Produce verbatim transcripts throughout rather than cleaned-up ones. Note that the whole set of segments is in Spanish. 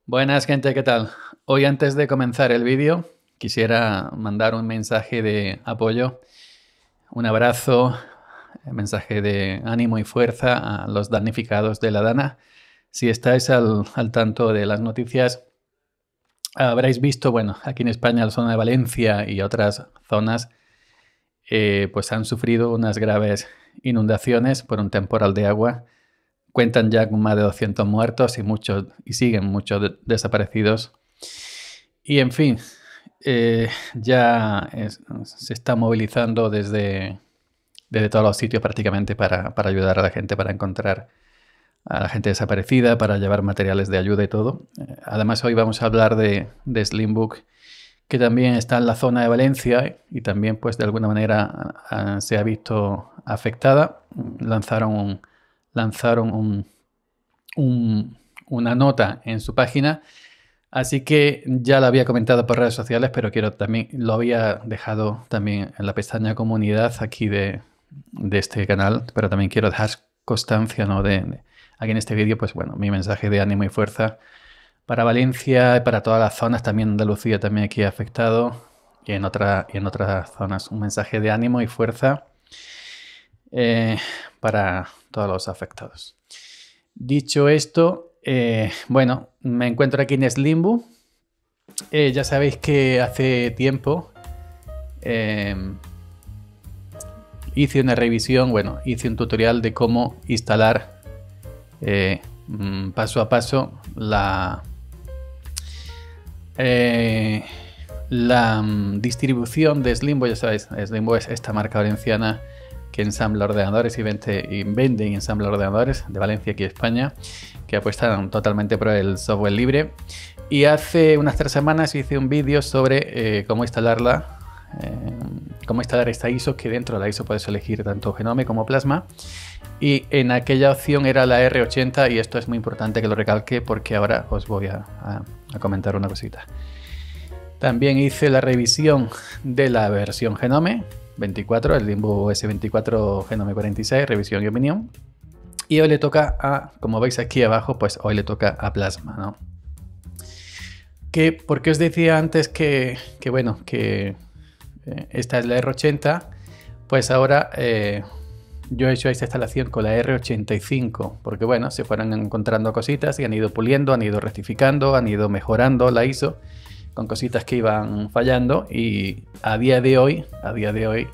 Buenas gente, ¿qué tal? Hoy antes de comenzar el vídeo quisiera mandar un mensaje de apoyo, un abrazo, un mensaje de ánimo y fuerza a los damnificados de la Dana. Si estáis al, al tanto de las noticias, habréis visto, bueno, aquí en España, la zona de Valencia y otras zonas, eh, pues han sufrido unas graves inundaciones por un temporal de agua. Cuentan ya con más de doscientos muertos y, muchos, y siguen muchos de, desaparecidos. Y en fin, eh, ya es, se está movilizando desde, desde todos los sitios prácticamente para, para ayudar a la gente, para encontrar a la gente desaparecida, para llevar materiales de ayuda y todo. Eh, además hoy vamos a hablar de, de Slimbook, que también está en la zona de Valencia y también pues de alguna manera a, a, se ha visto afectada. Lanzaron un... lanzaron un, un, una nota en su página, así que ya lo había comentado por redes sociales, pero quiero también, lo había dejado también en la pestaña comunidad aquí de, de este canal, pero también quiero dejar constancia, ¿no? de, de aquí en este vídeo, pues bueno, mi mensaje de ánimo y fuerza para Valencia y para todas las zonas, también Andalucía también aquí afectado, y en, otra, y en otras zonas un mensaje de ánimo y fuerza eh, para todos los afectados. Dicho esto, eh, bueno, me encuentro aquí en Slimbook. Eh, ya sabéis que hace tiempo eh, hice una revisión, bueno, hice un tutorial de cómo instalar eh, paso a paso la, eh, la um, distribución de Slimbook. Ya sabéis, Slimbook es esta marca valenciana que ensambla ordenadores y vende, y vende y ensambla ordenadores de Valencia, aquí en España, que apuestan totalmente por el software libre. Y hace unas tres semanas hice un vídeo sobre eh, cómo instalarla, eh, cómo instalar esta I S O, que dentro de la I S O puedes elegir tanto Genome como Plasma. Y en aquella opción era la R ochenta, y esto es muy importante que lo recalque porque ahora os voy a, a, a comentar una cosita. También hice la revisión de la versión Genome veinticuatro, el Slimbook S veinticuatro Genome cuarenta y seis, revisión y opinión. Y hoy le toca a, como veis aquí abajo, pues hoy le toca a Plasma, ¿no? Que, porque os decía antes que, que bueno, que eh, esta es la R ochenta, pues ahora eh, yo he hecho esta instalación con la R ochenta y cinco, porque bueno, se fueron encontrando cositas y han ido puliendo, han ido rectificando, han ido mejorando la I S O con cositas que iban fallando, y a día de hoy, a día de hoy,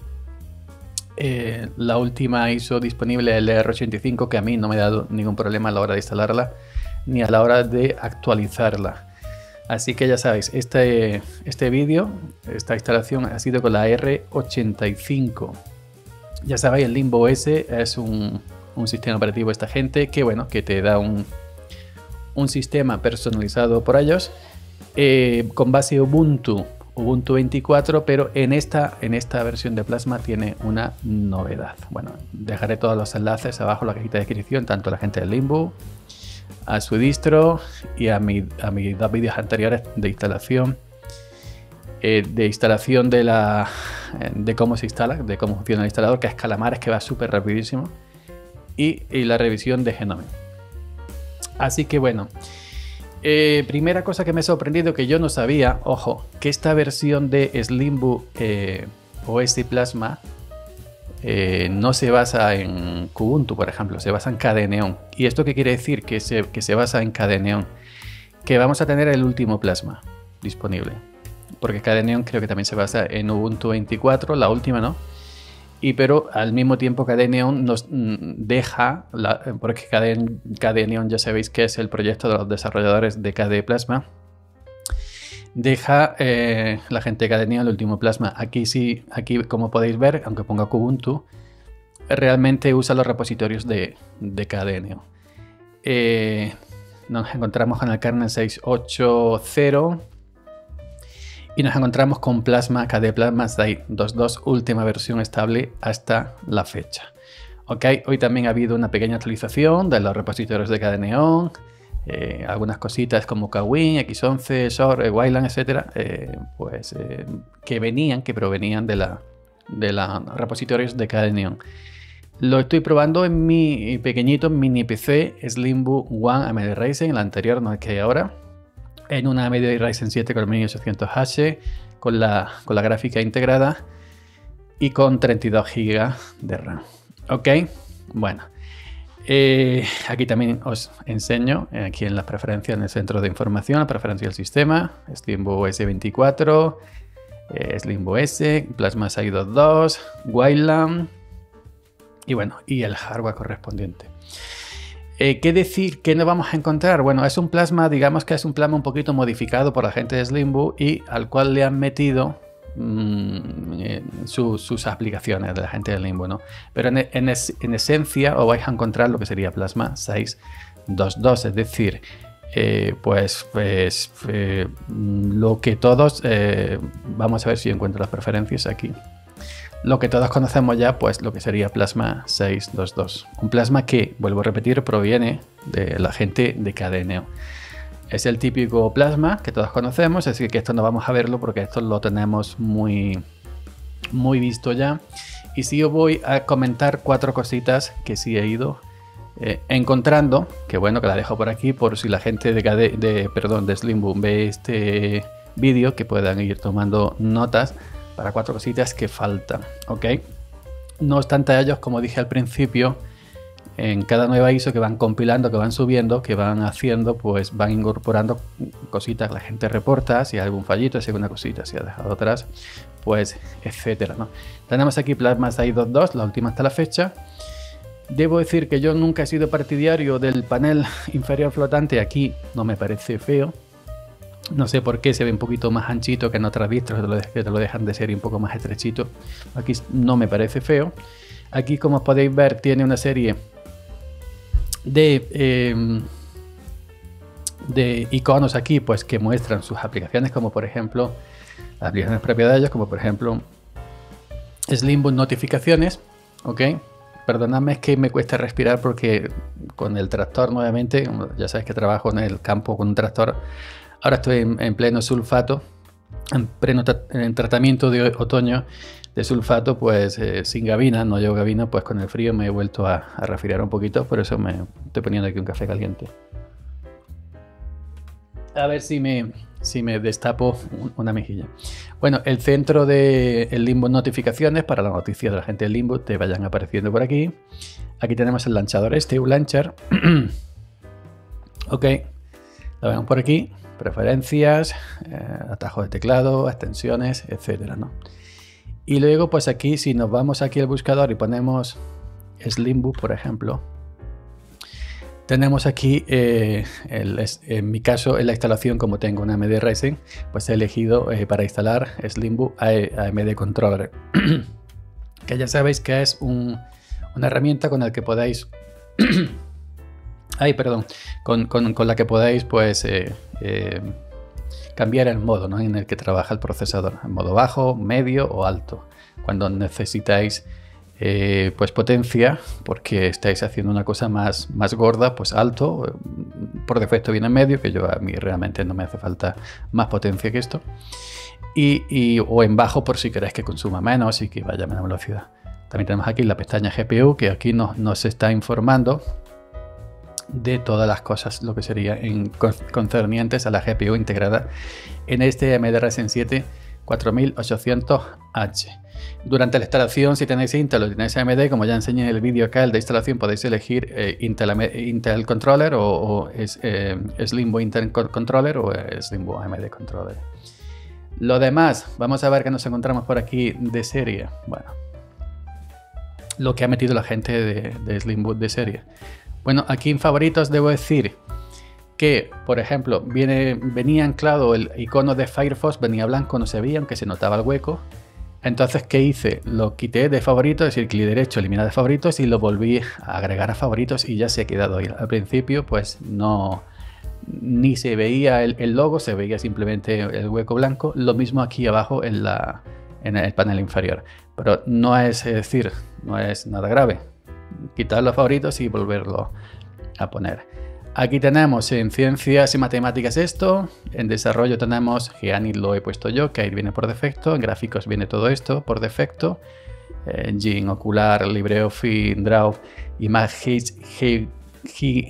eh, la última I S O disponible es la R ochenta y cinco, que a mí no me ha dado ningún problema a la hora de instalarla, ni a la hora de actualizarla. Así que ya sabéis, este, este vídeo, esta instalación ha sido con la R ochenta y cinco. Ya sabéis, el Limbo S es un, un sistema operativo de esta gente que, bueno, que te da un, un sistema personalizado por ellos. Eh, con base Ubuntu, Ubuntu veinticuatro, pero en esta, en esta versión de Plasma tiene una novedad. Bueno, dejaré todos los enlaces abajo en la cajita de descripción, tanto a la gente del Limbo, a su distro y a, mi, a mis dos vídeos anteriores de instalación, eh, de instalación de, la, de cómo se instala, de cómo funciona el instalador, que es Calamares, que va súper rapidísimo, y, y la revisión de Genome. Así que bueno, Eh, primera cosa que me ha sorprendido, que yo no sabía, ojo, que esta versión de Slimbook eh, O S Plasma eh, no se basa en Kubuntu, por ejemplo, se basa en K D E Neon. ¿Y esto qué quiere decir? Que se, que se basa en K D E Neon, que vamos a tener el último Plasma disponible, porque K D E Neon creo que también se basa en Ubuntu veinticuatro, la última, ¿no? Y pero al mismo tiempo K D E Neon nos deja, la, porque K D E, K D E Neon ya sabéis que es el proyecto de los desarrolladores de K D E Plasma, deja eh, la gente de K D E Neon el último Plasma. Aquí sí, aquí como podéis ver, aunque ponga Kubuntu, realmente usa los repositorios de, de K D E Neon. Eh, nos encontramos con el kernel seis punto ocho punto cero. Y nos encontramos con Plasma, K D E Plasma dos punto dos, última versión estable hasta la fecha. Ok, hoy también ha habido una pequeña actualización de los repositorios de K D E Neon, eh, algunas cositas como Kwin, X once, Short, eh, Wayland, etcétera, eh, pues eh, que venían, que provenían de la de los repositorios de K D E Neon. Lo estoy probando en mi pequeñito mini P C Slimbook One A M D Ryzen, el anterior, no el que hay ahora. en una A M D Ryzen siete cuatro mil ochocientos H con la, con la gráfica integrada y con treinta y dos gigas de RAM. Ok, bueno, eh, aquí también os enseño, aquí en las preferencias, en el centro de información, la preferencia del sistema, SlimBoo S veinticuatro, eh, SlimBoo S, Plasma seis punto dos punto dos, Wildland y bueno, y el hardware correspondiente. Eh, ¿Qué decir? ¿Qué nos vamos a encontrar? Bueno, es un plasma, digamos que es un plasma un poquito modificado por la gente de SlimBoo y al cual le han metido mmm, eh, su, sus aplicaciones de la gente de SlimBoo, ¿no? Pero en, en, es, en esencia os vais a encontrar lo que sería plasma seis punto dos punto dos, es decir, eh, pues, pues eh, lo que todos, eh, vamos a ver si encuentro las preferencias aquí. Lo que todos conocemos ya, pues lo que sería plasma seis punto dos punto dos. Un plasma que, vuelvo a repetir, proviene de la gente de K D E Neo. Es el típico plasma que todos conocemos, así que esto no vamos a verlo porque esto lo tenemos muy, muy visto ya. Y sí os voy a comentar cuatro cositas que sí he ido eh, encontrando, que bueno, que la dejo por aquí por si la gente de, K D E, de, perdón, de SlimBoo ve este vídeo, que puedan ir tomando notas para cuatro cositas que faltan, ¿ok? No obstante, ellos, como dije al principio, en cada nueva I S O que van compilando, que van subiendo, que van haciendo, pues van incorporando cositas que la gente reporta, si hay algún fallito, si hay alguna cosita, si ha dejado atrás, pues etcétera, ¿no? Tenemos aquí Plasma seis punto dos punto dos, la última hasta la fecha. Debo decir que yo nunca he sido partidario del panel inferior flotante, aquí no me parece feo. No sé por qué se ve un poquito más anchito que en otras distros que te lo dejan de serie un poco más estrechito. Aquí no me parece feo. Aquí, como podéis ver, tiene una serie de, eh, de iconos aquí, pues que muestran sus aplicaciones, como por ejemplo las aplicaciones propias de ellos, como por ejemplo SlimBoo notificaciones. Ok, perdonadme, es que me cuesta respirar porque con el tractor nuevamente, ya sabéis que trabajo en el campo con un tractor. Ahora estoy en, en pleno sulfato, en pleno tra en tratamiento de otoño de sulfato, pues eh, sin gabina, no llevo gabina, pues con el frío me he vuelto a, a resfriar un poquito, por eso me estoy poniendo aquí un café caliente. A ver si me, si me destapo una mejilla. Bueno, el centro de el SlimBoo notificaciones para las noticias de la gente del SlimBoo te vayan apareciendo por aquí. Aquí tenemos el lanzador este, un launcher. Ok, lo vemos por aquí. Preferencias, eh, atajos de teclado, extensiones, etcétera, ¿no? Y luego, pues aquí, si nos vamos aquí al buscador y ponemos SlimBoo, por ejemplo, tenemos aquí, eh, el, en mi caso, en la instalación, como tengo una A M D Ryzen, pues he elegido eh, para instalar SlimBoo A M D Controller, que ya sabéis que es un, una herramienta con la que podéis... Ay, perdón, con, con, con la que podáis pues eh, eh, cambiar el modo, ¿no?, en el que trabaja el procesador, en modo bajo, medio o alto, cuando necesitáis eh, pues potencia, porque estáis haciendo una cosa más, más gorda, pues alto, por defecto viene en medio, que yo a mí realmente no me hace falta más potencia que esto, y, y, o en bajo por si queréis que consuma menos y que vaya a menos velocidad. También tenemos aquí la pestaña G P U, que aquí nos, nos está informando de todas las cosas, lo que sería en concernientes a la G P U integrada en este A M D Ryzen siete cuatro mil ochocientos H. Durante la instalación, si tenéis Intel o tenéis A M D, como ya enseñé en el vídeo acá, el de instalación, podéis elegir eh, Intel, Intel Controller o, o es, eh, SlimBoo Intel Controller o eh, SlimBoo A M D Controller. Lo demás, vamos a ver qué nos encontramos por aquí de serie. Bueno, lo que ha metido la gente de, de SlimBoo de serie. Bueno, aquí en favoritos debo decir que, por ejemplo, viene, venía anclado el icono de Firefox, venía blanco, no se veía, aunque se notaba el hueco. Entonces, ¿qué hice? Lo quité de favoritos, es decir, clic derecho, eliminar de favoritos y lo volví a agregar a favoritos y ya se ha quedado ahí. Al principio, pues no, ni se veía el, el logo, se veía simplemente el hueco blanco. Lo mismo aquí abajo en, la, en el panel inferior. Pero no es, es decir, no es nada grave. Quitar los favoritos y volverlo a poner. Aquí tenemos en ciencias y matemáticas esto, en desarrollo tenemos Geanit, lo he puesto yo, que ahí viene por defecto, en gráficos viene todo esto por defecto, Engine, Ocular, LibreOffice, Draw, Image,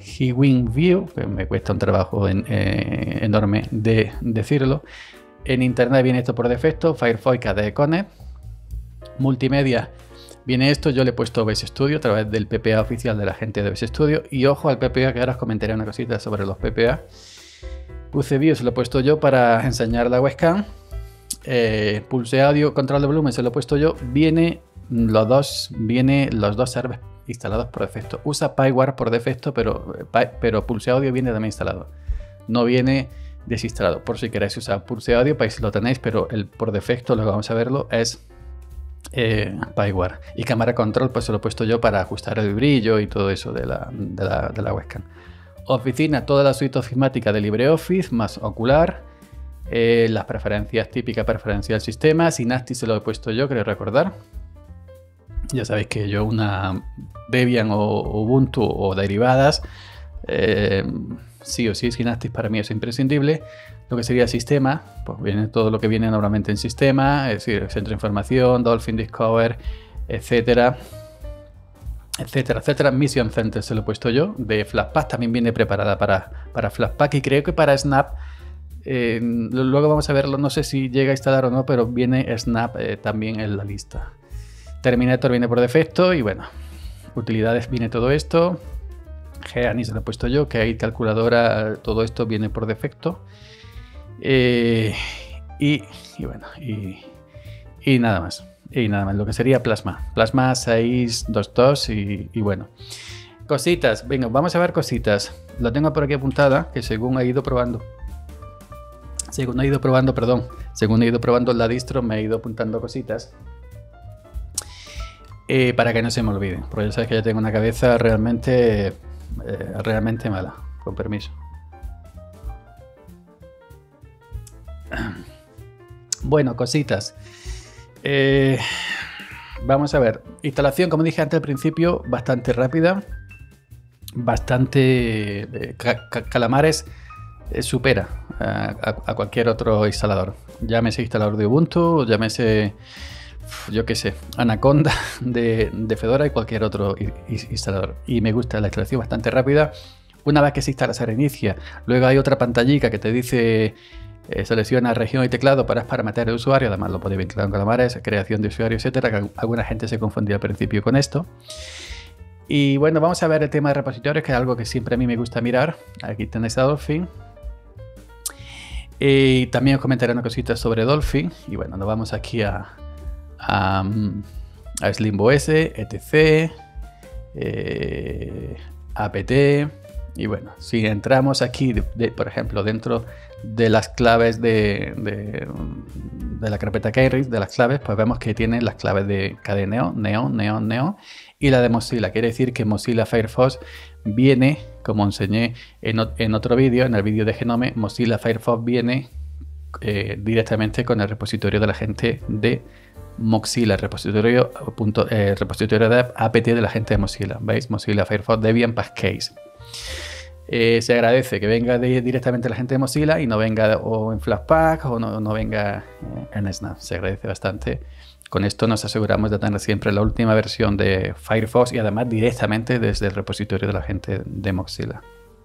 Hewing View, que me cuesta un trabajo en, eh, enorme de decirlo. En internet viene esto por defecto, Firefox K D E Connect. Multimedia viene esto, yo le he puesto O B S Studio a través del P P A oficial de la gente de O B S Studio. Y ojo al P P A, que ahora os comentaré una cosita sobre los P P A. Pulse View se lo he puesto yo para enseñar la webcam. Eh, Pulse Audio, control de volumen se lo he puesto yo. Viene los dos, viene los dos servers instalados por defecto. Usa Pyware por defecto, pero, pero Pulse Audio viene también instalado. No viene desinstalado. Por si queréis usar Pulse Audio, pues lo tenéis, pero el por defecto, lo que vamos a verlo, es eh, Pyware. Y cámara control, pues se lo he puesto yo para ajustar el brillo y todo eso de la, de la, de la webcam. Oficina, toda la suite ofimática de LibreOffice, más Ocular. Eh, las preferencias típicas, preferencia del sistema. Synaptic se lo he puesto yo, creo recordar. Ya sabéis que yo una Debian o Ubuntu o derivadas, eh, sí o sí, Synaptic para mí es imprescindible. Lo que sería sistema, pues viene todo lo que viene normalmente en sistema, es decir, centro de información, Dolphin Discover, etcétera, etcétera, etcétera. Mission Center se lo he puesto yo. De Flatpak también viene preparada para, para Flatpak y creo que para Snap. Eh, luego vamos a verlo, no sé si llega a instalar o no, pero viene Snap eh, también en la lista. Terminator viene por defecto y bueno, utilidades viene todo esto. Geani se lo he puesto yo, que hay calculadora, todo esto viene por defecto. Eh, y, y bueno, y, y nada más. Y nada más, lo que sería Plasma. Plasma seis punto dos punto dos y, y bueno. Cositas, venga, vamos a ver cositas. Lo tengo por aquí apuntada, que según he ido probando. Según he ido probando, perdón. Según he ido probando la distro, me he ido apuntando cositas. Eh, para que no se me olvide. Porque ya sabes que ya tengo una cabeza realmente, eh, realmente mala. Con permiso. Bueno, cositas. Eh, vamos a ver. Instalación, como dije antes al principio, bastante rápida. Bastante... Eh, ca ca Calamares eh, supera a, a, a cualquier otro instalador. Llámese instalador de Ubuntu, llámese... yo qué sé, Anaconda de, de Fedora y cualquier otro instalador. Y me gusta la instalación bastante rápida. Una vez que se instala, se reinicia. Luego hay otra pantallita que te dice eh, selecciona región y teclado para parametrar el usuario. Además lo podéis vincular con Calamares, creación de usuario, etcétera. Que alguna gente se confundía al principio con esto. Y bueno, vamos a ver el tema de repositorios, que es algo que siempre a mí me gusta mirar. Aquí tenéis a Dolphin. Y también os comentaré una cosita sobre Dolphin. Y bueno, nos vamos aquí a... a, a SlimOS, etc, eh, apt, y bueno, si entramos aquí, de, de, por ejemplo, dentro de las claves de, de, de la carpeta Keyring, de las claves, pues vemos que tiene las claves de K D E Neo, Neo, Neo, Neo, y la de Mozilla. Quiere decir que Mozilla Firefox viene, como enseñé en, en otro vídeo, en el vídeo de Genome, Mozilla Firefox viene eh, directamente con el repositorio de la gente de Mozilla, repositorio, punto, eh, repositorio de apt de la gente de Mozilla. ¿Veis? Mozilla Firefox Debian Packcase. Eh, se agradece que venga de, directamente la gente de Mozilla y no venga o en Flatpak o no, no venga eh, en Snap. Se agradece bastante. Con esto nos aseguramos de tener siempre la última versión de Firefox y además directamente desde el repositorio de la gente de Mozilla.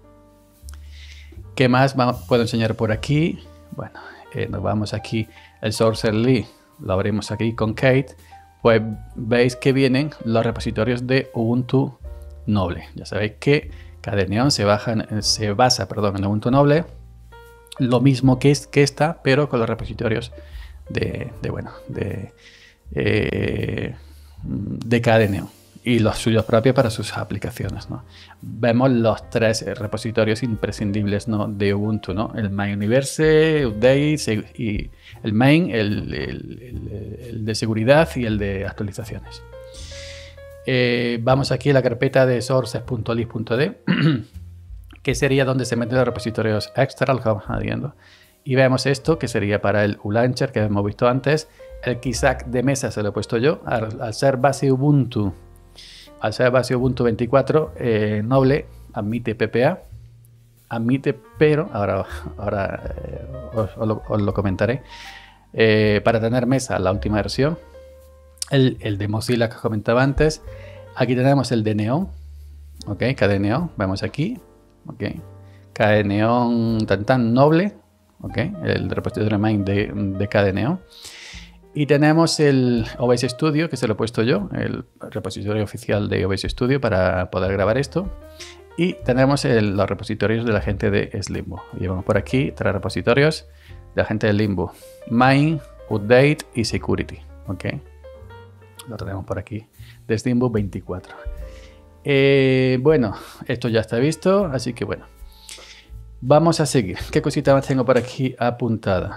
¿Qué más puedo enseñar por aquí? Bueno, eh, nos vamos aquí el source.ly. Lo abrimos aquí con Kate, pues veis que vienen los repositorios de Ubuntu Noble. Ya sabéis que K D E Neon se, baja, se basa perdón, en Ubuntu Noble, lo mismo que, es, que esta, pero con los repositorios de, de, bueno, de, eh, de K D E Neon y los suyos propios para sus aplicaciones, ¿no? Vemos los tres repositorios imprescindibles, ¿no?, de Ubuntu, ¿no? El main universe, updates y el main, el, el, el, el de seguridad y el de actualizaciones. Eh, vamos aquí a la carpeta de sources.lib.d, que sería donde se meten los repositorios extra, los que vamos añadiendo. Y vemos esto, que sería para el ULauncher, que hemos visto antes. El Keysack de mesa se lo he puesto yo, al, al ser base Ubuntu. Al ser base Ubuntu veinticuatro, eh, Noble admite P P A, admite, pero ahora, ahora eh, os, os, lo, os lo comentaré. Eh, para tener mesa, la última versión, el, el de Mozilla que comentaba antes. Aquí tenemos el de Neon, ok, K D E Neon, vemos aquí, ok, K D Neon tan tan noble, ok, el repositorio main de, de K D Neon. Y tenemos el O B S Studio, que se lo he puesto yo, el repositorio oficial de O B S Studio para poder grabar esto. Y tenemos el, los repositorios de la gente de Slimbo. Y vamos por aquí, tres repositorios de la gente de Limbo: Main, Update y Security. Ok, lo tenemos por aquí, de Slimbo veinticuatro. Eh, bueno, esto ya está visto, así que bueno, vamos a seguir. ¿Qué cosita más tengo por aquí apuntada?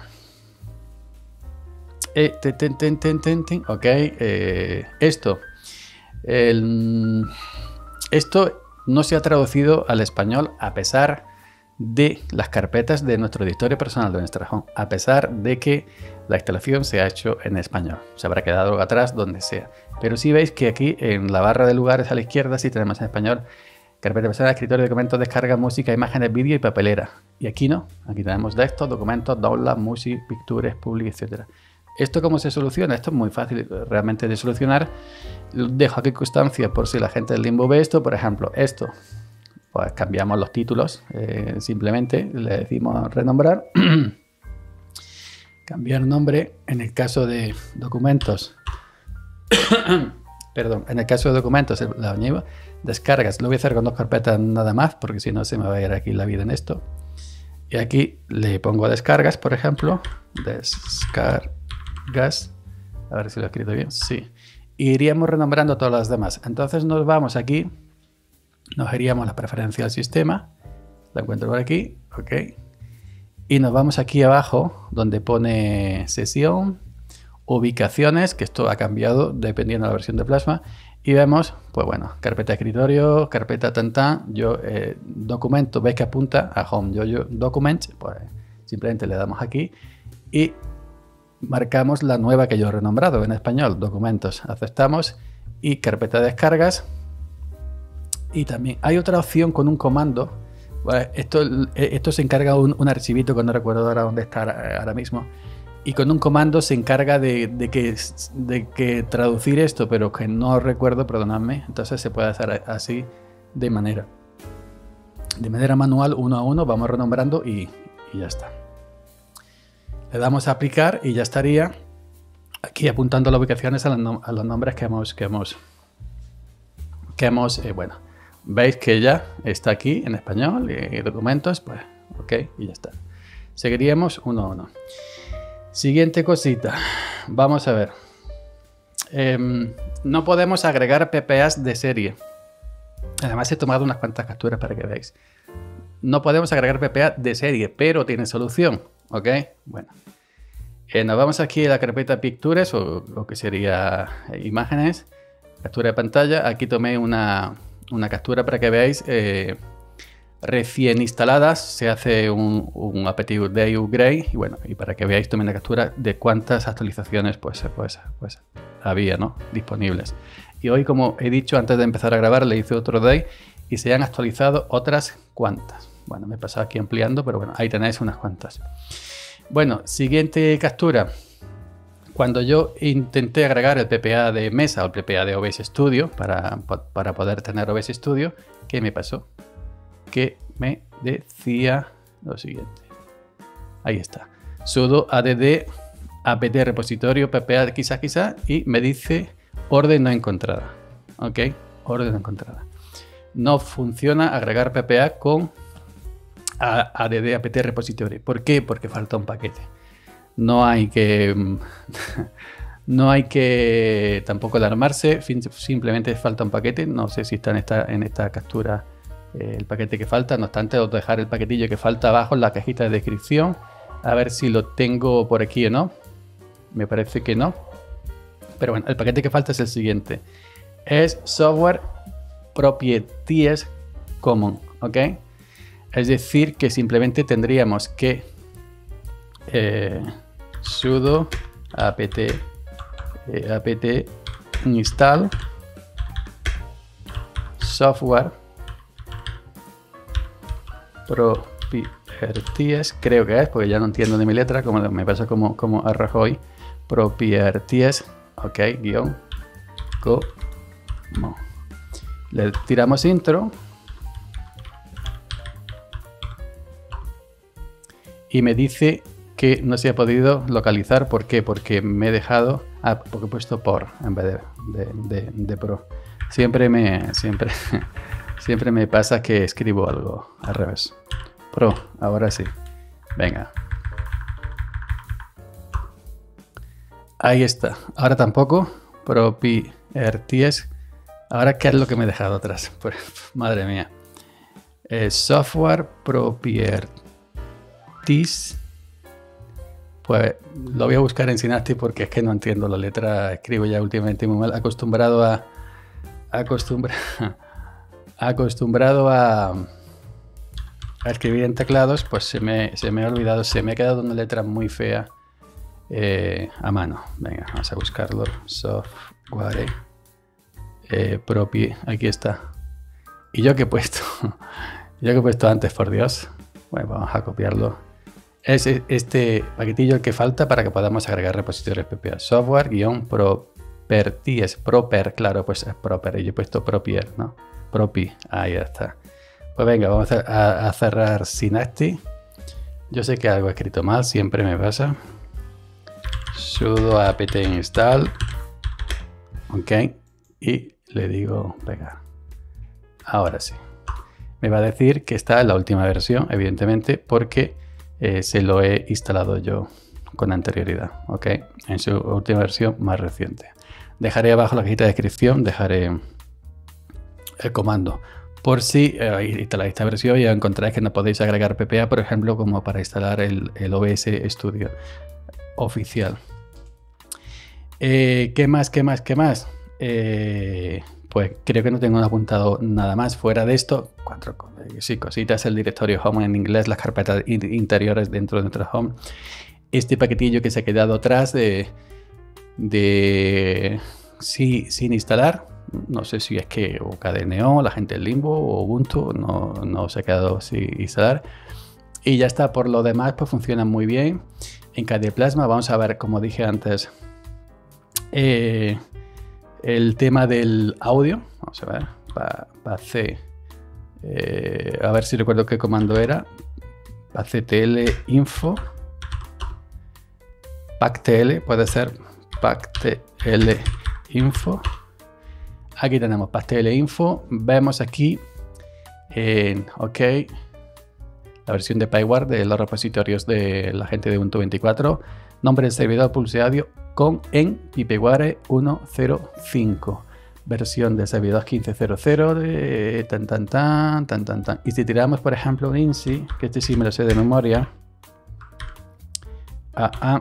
Eh, ten, ten, ten, ten, ten, ten. Ok, eh, esto. El, esto no se ha traducido al español a pesar de las carpetas de nuestro directorio personal de nuestra home, a pesar de que la instalación se ha hecho en español. Se habrá quedado atrás donde sea. Pero sí veis que aquí en la barra de lugares a la izquierda sí tenemos en español carpeta personal, escritorio, documentos, descarga, música, imágenes, vídeo y papelera. Y aquí no. Aquí tenemos desktop, documentos, download, music, pictures, public, etcétera. ¿Esto cómo se soluciona? Esto es muy fácil realmente de solucionar. Dejo aquí constancia por si la gente del Limbo ve esto. Por ejemplo, esto. Pues cambiamos los títulos. Eh, simplemente le decimos renombrar. Cambiar nombre. En el caso de documentos. Perdón. En el caso de documentos, la añado. Descargas. Lo voy a hacer con dos carpetas nada más, porque si no se me va a ir aquí la vida en esto. Y aquí le pongo descargas, por ejemplo. Descargas. Gas, a ver si lo he escrito bien, sí, iríamos renombrando todas las demás. Entonces nos vamos aquí, nos iríamos a la preferencia del sistema, la encuentro por aquí, ok, y nos vamos aquí abajo donde pone sesión, ubicaciones, que esto ha cambiado dependiendo de la versión de Plasma, y vemos, pues bueno, carpeta de escritorio, carpeta tan tan, yo eh, documento, veis que apunta a home, yo, yo document, pues simplemente le damos aquí y marcamos la nueva que yo he renombrado en español, documentos, aceptamos, y carpeta de descargas. Y también hay otra opción con un comando. Bueno, esto, esto se encarga un, un archivito que no recuerdo ahora dónde está ahora mismo, y con un comando se encarga de, de, que, de que traducir esto, pero que no recuerdo, perdonadme. Entonces se puede hacer así de manera de manera manual, uno a uno, vamos renombrando y, y ya está. Le damos a aplicar y ya estaría aquí apuntando las ubicaciones a los, nom a los nombres que hemos, que hemos, que hemos eh, bueno, veis que ya está aquí en español y documentos, pues ok, y ya está. Seguiríamos uno a uno. Siguiente cosita, vamos a ver. Eh, no podemos agregar P P As de serie. Además he tomado unas cuantas capturas para que veáis. No podemos agregar P P A de serie, pero tiene solución. Ok, bueno, eh, nos vamos aquí a la carpeta Pictures, o lo que sería eh, imágenes, captura de pantalla. Aquí tomé una, una captura para que veáis eh, recién instaladas. Se hace un, un apt update upgrade y bueno, y para que veáis tomé una captura de cuántas actualizaciones pues, pues, pues había, ¿no?, disponibles. Y hoy, como he dicho antes de empezar a grabar, le hice otro day y se han actualizado otras cuantas. Bueno, me he pasado aquí ampliando, pero bueno, ahí tenéis unas cuantas. Bueno, siguiente captura. Cuando yo intenté agregar el P P A de mesa o el P P A de O B S Studio para, para poder tener O B S Studio, ¿qué me pasó? Que me decía lo siguiente. Ahí está. Sudo add apt repositorio ppa quizá quizá y me dice orden no encontrada. Ok, orden no encontrada. No funciona agregar P P A con add apt repository. ¿Por qué? Porque falta un paquete. No hay que no hay que tampoco alarmarse, simplemente falta un paquete. No sé si está en esta, en esta captura eh, el paquete que falta. No obstante, os dejar el paquetillo que falta abajo en la cajita de descripción, a ver si lo tengo por aquí o no. Me parece que no, pero bueno, el paquete que falta es el siguiente. Es software properties common, ¿ok? Es decir, que simplemente tendríamos que eh, sudo apt, eh, apt install software properties, creo que es, porque ya no entiendo de mi letra, como me pasa como, como a Rajoy. Properties, ok, guión, como. Le tiramos intro. y me dice que no se ha podido localizar. ¿Por qué? Porque me he dejado, ah, porque he puesto por en vez de, de, de, de pro. Siempre me, siempre, siempre me pasa que escribo algo al revés. Pro, ahora sí. Venga. Ahí está. Ahora tampoco. Properties. Ahora, ¿qué es lo que me he dejado atrás? Pues, madre mía. Eh, software properties. Pues lo voy a buscar en Synaptic porque es que no entiendo la letra. Escribo ya últimamente muy mal. Acostumbrado a... Acostumbra, acostumbrado a, a escribir en teclados, pues se me, se me ha olvidado. Se me ha quedado una letra muy fea eh, a mano. Venga, vamos a buscarlo. Software eh, propio. Aquí está. ¿Y yo qué he puesto? ¿Yo qué he puesto antes, por Dios? Bueno, vamos a copiarlo. Es este paquetillo el que falta para que podamos agregar repositorios P P A. Software-properties. Proper, claro, pues es proper. Y yo he puesto propier, ¿no? Propi. Ahí está. Pues venga, vamos a, a, a cerrar Synaptic. Yo sé que algo he escrito mal, siempre me pasa. Sudo apt install. Ok. Y le digo pegar. Ahora sí. Me va a decir que está en la última versión, evidentemente, porque eh, se lo he instalado yo con anterioridad. Ok. En su última versión más reciente. Dejaré abajo la cajita de descripción, dejaré el comando. Por si eh, instaláis esta versión y encontráis que no podéis agregar P P A, por ejemplo, como para instalar el, el O B S Studio oficial. Eh, ¿Qué más? ¿Qué más? ¿Qué más? Eh, pues creo que no tengo apuntado nada más fuera de esto. Cuatro sí, cositas: el directorio home en inglés, las carpetas interiores dentro de nuestro home. Este paquetillo que se ha quedado atrás de, de sí, sin instalar. No sé si es que o K D N O, la gente del Limbo o Ubuntu no, no se ha quedado sin instalar. Y ya está. Por lo demás, pues funciona muy bien. En K D E Plasma vamos a ver, como dije antes, eh, el tema del audio. Vamos a ver, para C. Eh, a ver si recuerdo qué comando era. pactl info. pactl, puede ser pactl info. Aquí tenemos pactl info. Vemos aquí en OK la versión de PyWare de los repositorios de la gente de Ubuntu veinticuatro. Nombre del servidor Pulse Audio con en PyWare ciento cinco. Versión del servidor quince punto cero de tan tan tan tan tan tan. Y si tiramos, por ejemplo, un I N S I, que este sí me lo sé de memoria. Ah, ah.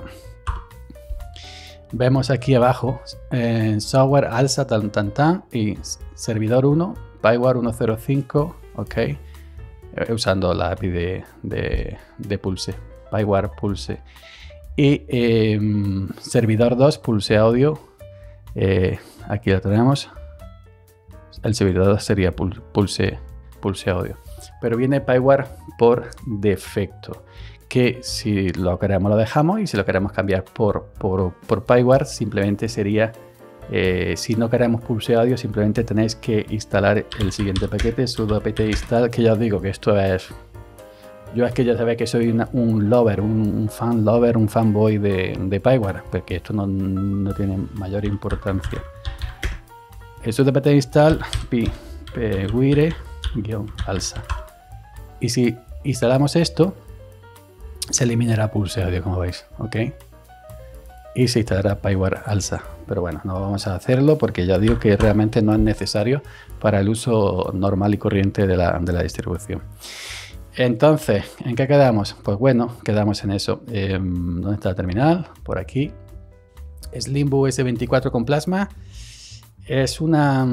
Vemos aquí abajo en eh, software alza tan tan tan y servidor uno, PyWare ciento cinco, ok, eh, usando la A P I de, de, de Pulse, PyWare Pulse. Y eh, servidor dos, Pulse Audio, eh, aquí lo tenemos. El servidor dos sería Pulse, Pulse Audio, pero viene PyWare por defecto. Que si lo queremos lo dejamos, y si lo queremos cambiar por, por, por PyWare, simplemente sería, eh, si no queremos Pulse Audio, simplemente tenéis que instalar el siguiente paquete, sudo apt install, que ya os digo que esto es, yo es que ya sabéis que soy una, un lover, un, un fan lover, un fanboy de, de PyWare, porque esto no, no tiene mayor importancia. El sudo apt install pi pywire alza, y si instalamos esto, se eliminará Pulse Audio, como veis, ok, y se instalará PyWare alza, pero bueno, no vamos a hacerlo porque ya digo que realmente no es necesario para el uso normal y corriente de la, de la distribución. Entonces, ¿en qué quedamos? Pues bueno, quedamos en eso. Eh, ¿Dónde está la terminal? Por aquí. Slimbo S veinticuatro con Plasma. Es una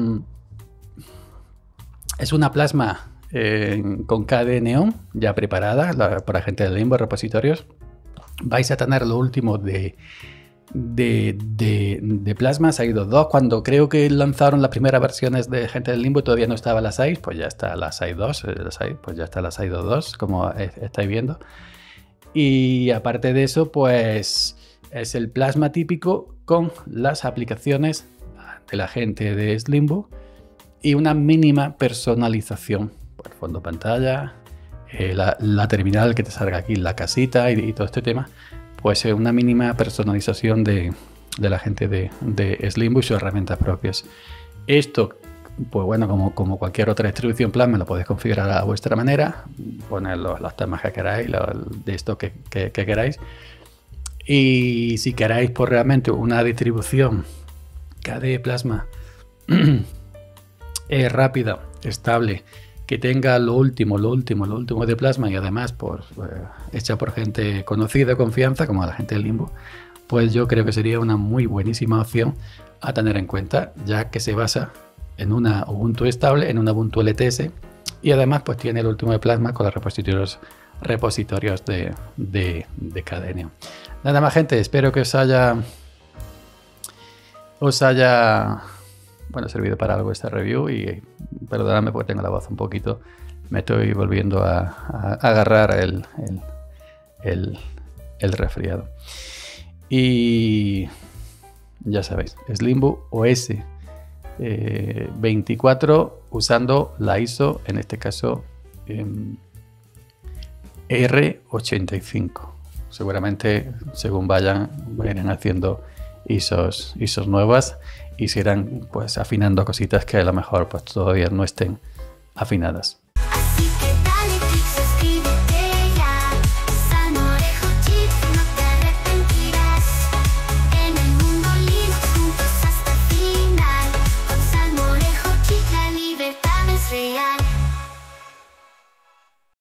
es una Plasma Eh, con K D N O ya preparada la, para gente del Limbo, repositorios. Vais a tener lo último de, de, de, de Plasma. Ha ido dos. Cuando creo que lanzaron las primeras versiones de gente del Limbo todavía no estaba la seis, pues ya está la seis punto dos, la seis, pues ya está la seis punto dos, como estáis viendo. Y aparte de eso, pues es el Plasma típico con las aplicaciones de la gente de Slimbo y una mínima personalización. Fondo pantalla, eh, la, la terminal que te salga aquí, la casita y, y todo este tema, pues eh, una mínima personalización de, de la gente de, de Slimbo y sus herramientas propias. Esto, pues bueno, como, como cualquier otra distribución Plasma, lo podéis configurar a vuestra manera, poner los, los temas que queráis, lo, de esto que, que, que queráis. Y si queráis pues realmente una distribución K D E Plasma es rápida, estable, que tenga lo último, lo último, lo último de Plasma y además por, eh, hecha por gente conocida, de confianza, como la gente del Limbo, pues yo creo que sería una muy buenísima opción a tener en cuenta, ya que se basa en una Ubuntu estable, en una Ubuntu L T S, y además pues tiene el último de Plasma con los repositorios, repositorios de, de, de K D E Neo. Nada más, gente, espero que os haya os haya bueno, servido para algo esta review, y perdonadme porque tengo la voz un poquito, me estoy volviendo a, a, a agarrar el, el, el, el resfriado. Y ya sabéis, Slimbo O S eh, veinticuatro usando la I S O, en este caso eh, R ochenta y cinco. Seguramente según vayan, vayan haciendo ISOs, ISOs nuevas y se irán pues afinando cositas que a lo mejor pues todavía no estén afinadas.